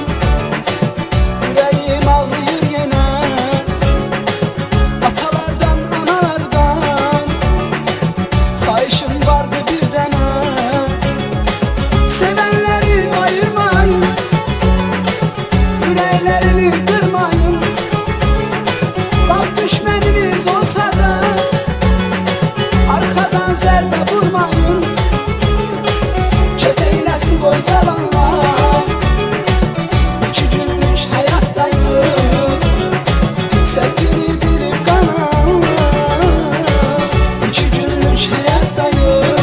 yüreğim ağrıyor yine. Atalardan analardan kayışım vardı bir tane. Sevenleri ayırmayın, yüreklerini kırmayın. Bak düşmanınız olsa da durmayın. Kef eylesin qoysalanlar. İki günlük həyatdayım, sevgini bilib qanan. İki günlük həyatdayım.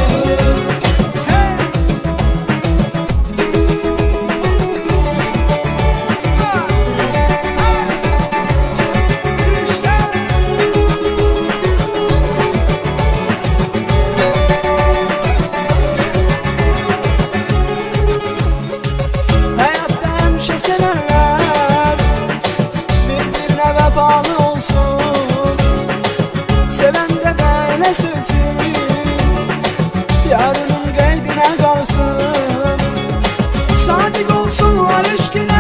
Yarının qeydinə qalsın, sadiq olsunlar eşqinə,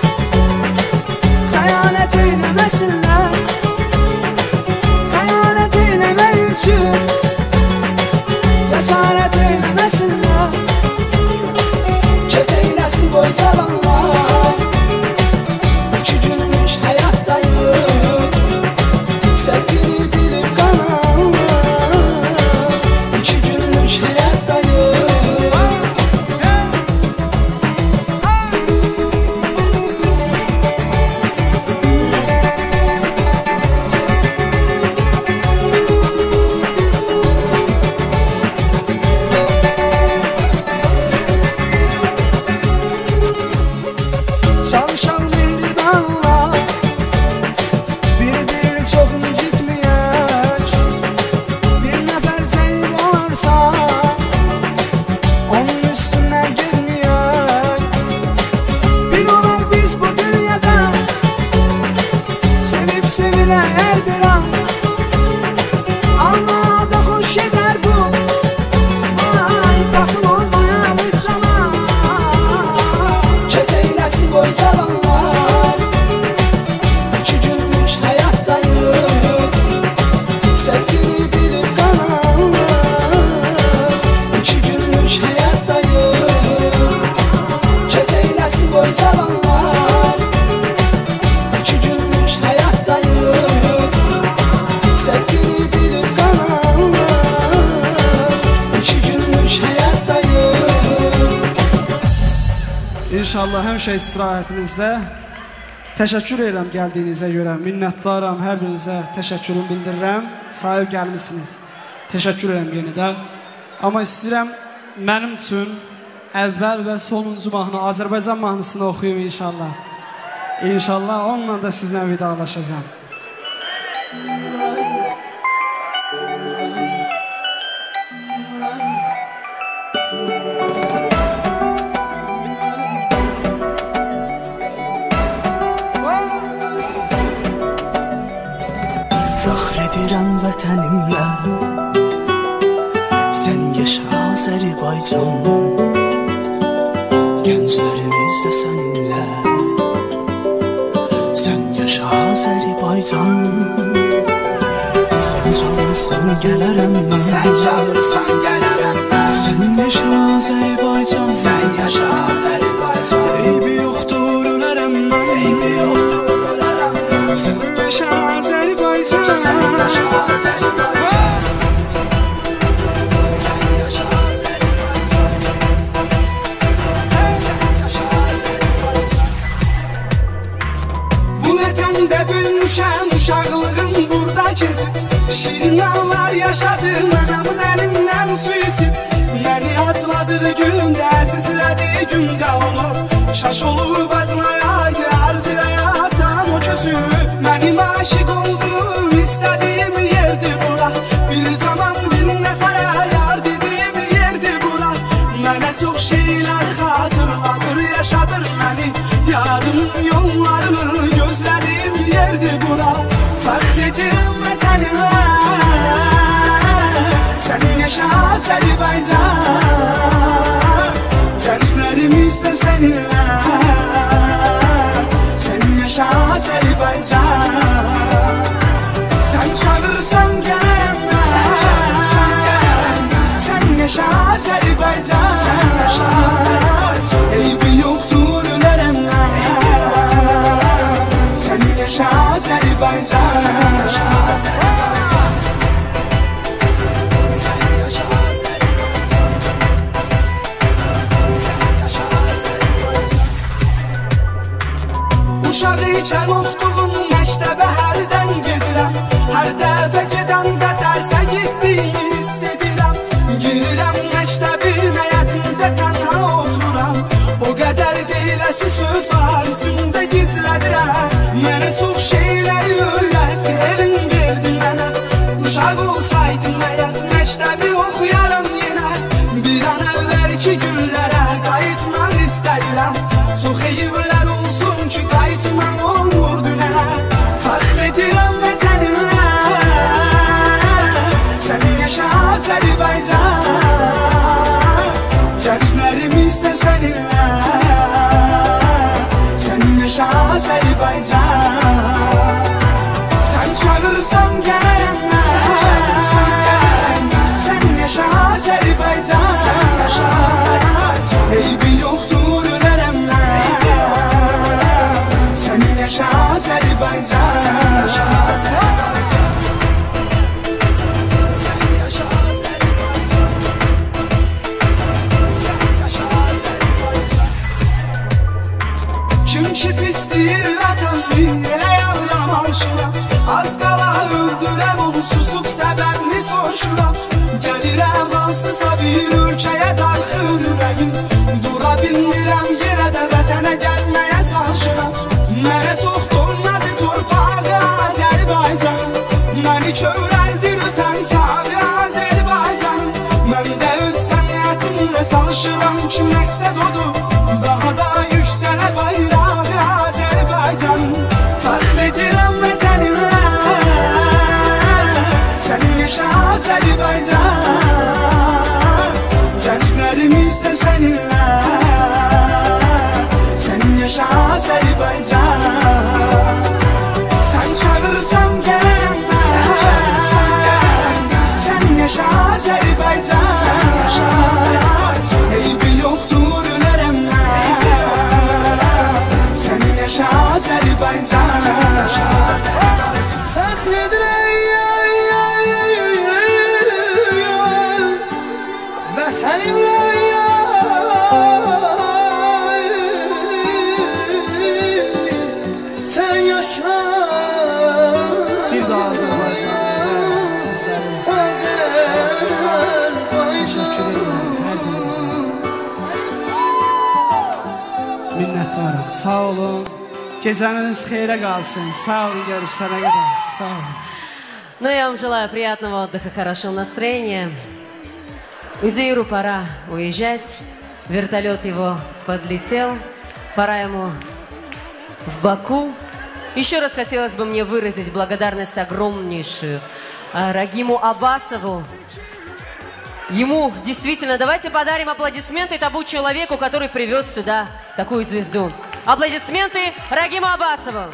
xəyanət eyləməsinlər. Xəyanət eyləmək üçün cəsarət eyləməsinlər. Kef eyləsin qoysalanlar. İki günlük həyatdayım, sevgini bilib qanan. İki günlük həyatdayım. Çalışan mehribanlar, bir-birini çox incitməyək. Bir nəfər zəif olarsa, onun üstünə girməyək. Bir olaq biz bu dünyada, sevib sevilək hər bir an. Allah'a da xoş edər bu, ay baxıl olmayan heç zaman. Kef eyləsin qoysalanlar. İki günlük həyatdayım, sevgini bilib qanan. İki günlük həyatdayım. Kef eyləsin qoysalanlar. İki günlük həyatdayım, sevgini bilib qanan. İki günlük həyatdayım. İnşallah həmişə istirahətinizdə. Təşəkkür edirəm gəldiyinizə görə, minnətdaram, hər birinizə təşəkkürümü bildirirəm. Sahib gəlmişsiniz, təşəkkür edirəm yenidə. Amma istəyirəm mənim üçün əvvəl və sonuncu mahnı, Azərbaycan mahnısını oxuyum inşallah. İnşallah onunla da sizlə vidalaşacağım. Fəxr edirəm vətənimlə, sən yaşa Azərbaycan. Gənclərimiz də səninlə, sən yaşa Azərbaycan. Sən çağırsan gələrəm mən, Sən çağırsan gələrəm mən. sən yaşa Azərbaycan. Sən yaşa Azərbaycan. Eybi yoxdur ölərəm mən, Eybi yoxdur ölərəm mən. sən yaşa Azərbaycan. Sən yaşa Azərbaycan. Sən yaşa Azərbaycan. Sən yaşa Azərbaycan. Bu vətəndə böyümüşəm, uşaqlığım burada keçib. Şirin anlar yaşadım, anamın əlindən su içib. Məni acladığı gündə, əzizlədiyi gündə onu şaş olub aclayaydı, arzu həyatdan o gözüm. Mənim aşıq oldum, istədiyim yerdir bura. Bir zaman bir nəfərə yar dediyim yerdir bura. Mənə çox şeylər xatırladır, yaşadır məni. Yarımın yollarını gözlədiyim yerdir bura. Fəxr edirəm vətənimə, sən yaşa Azərbaycan. Gənclərimiz də səninlə, sən yaşa Azərbaycan. Sən çağırsan gələrəm mən, sən çağırsan gələrəm mən. Sən yaşa Azərbaycan, sən yaşa Azərbaycan. Eybi yoxdur ölərəm mən, sən yaşa Azərbaycan. Sən yaşa Azərbaycan. Sən yaşa Azərbaycan. Keçən oxduğum məktəbə hərdən gedirəm. Hər dəfə gedən qədərsə gitdiyimi hiss edirəm. Girirəm məktəbin həyətində tənha otururam. O qədər deyiləsi söz var içində gizlədirəm. Mənə çox şeyləri öyrətdi, elm verdi mənə. Uşaq olsaydım əgər məktəbi oxuyaram yenə. Bir an əvvəlki günlərə qayıtmaq istəyirəm. Çox eyiblər olsun ki qayıtmaq olmur dünənə. Fəxr edirəm vətənimlə, sən yaşa Azərbaycan. Gənclərimiz də səninlə, sən yaşa Azərbaycan. Sən çağırsan gələrəm mən, sən yaşa Azərbaycan. Eybi yoxdur ölərəm mən, sən yaşa Azərbaycan. Kim ki pis deyir vətənli, elə yavram aşıram. Az qala öldürəm onu, susub səbəbini soruşuram. Gəlirəm hansısa bir ölkəyə darxır ürəyim. Dura bilmirəm yerə də vətənə gəlməyə çalışıram. Mənə çox doymadı torpağı Azərbaycan. Məni kövrəldir ötən çağı Azərbaycan. Mən də öz sənətimlə çalışıram ki məqsəd odur, daha da yüksələ bayrağı Azərbaycan. Fəxr edirəm vətənimlə, sən yaşa Azərbaycan. Gənclərimiz də səninlə, sən yaşa Azərbaycan. Sən çağırsan gələrəm mən, sən yaşa Azərbaycan. Eybi yoxdur ölərəm mən, sən yaşa Azərbaycan. Fəxr edirəm vətənimlə, sən yaşa. Bir daha Azərbaycan sizlərin. Minnətdarım, sağ olun. Gecəniz xeyrə qalsın. Sağ olun, görüşlərə qədər. Sağ olun. Ну, я вам желаю приятного отдыха, хорошего настроения. Узеиру пора уезжать. Вертолет его подлетел. Пора ему в Баку. Еще раз хотелось бы мне выразить благодарность огромнейшую Рагиму Аббасову. Ему действительно, давайте подарим аплодисменты тому человеку, который привез сюда такую звезду. Аплодисменты Рагиму Аббасову.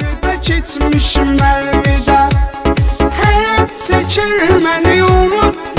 Geçmişim əlvida, həyat çəkir məni unut.